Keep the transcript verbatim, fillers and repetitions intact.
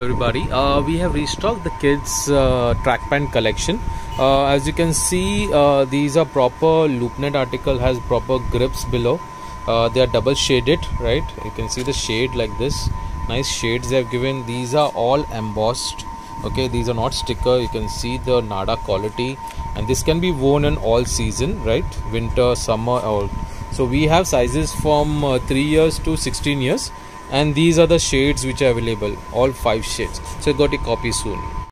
Everybody, uh, we have restocked the kids uh, track pant collection. Uh, as you can see, uh, these are proper loopnet article, has proper grips below. Uh, they are double shaded, right? You can see the shade like this. Nice shades they have given. These are all embossed. Okay, these are not sticker. You can see the Nada quality, and this can be worn in all season, right? Winter, summer, all. So we have sizes from uh, three years to sixteen years. And these are the shades which are available, all five shades. So got a copy soon.